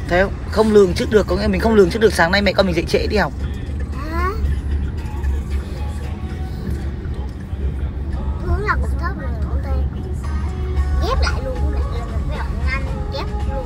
Thế không lường trước được, có nghĩa mình không lường trước được sáng nay mẹ con mình dậy trễ đi học. Hướng là cũng thấp rồi cũng tê. Ghép lại luôn cũng lại là mình phải động nhanh ghép luôn.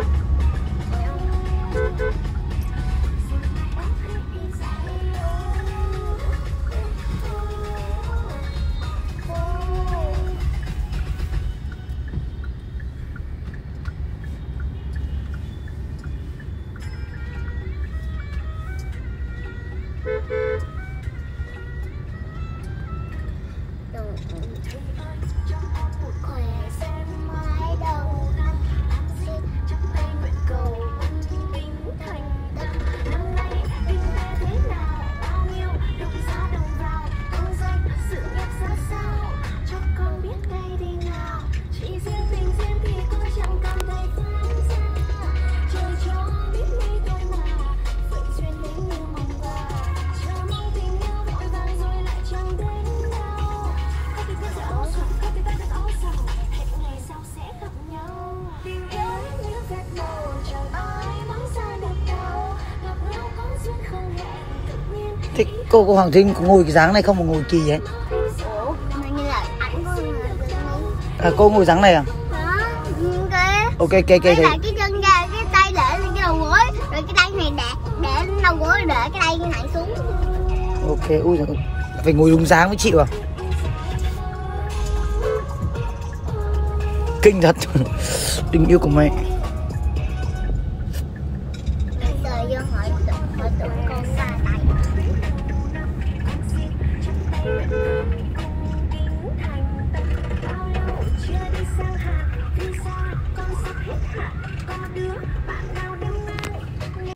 Thế cô Hoàng Trinh có ngồi cái dáng này không mà ngồi kỳ ấy? Ủa, như là ảnh của À, cô ngồi dáng này à? đó, nhưng cái Ok, kê cái thấy. cái chân ra, cái tay để lên cái đầu gối, rồi cái tay này để lên đầu gối, để cái tay này xuống. Ok, ui giời, phải ngồi đúng dáng mới chịu à? Kinh thật. Tình yêu của mẹ. Giờ vô hỏi tụi con xa tay.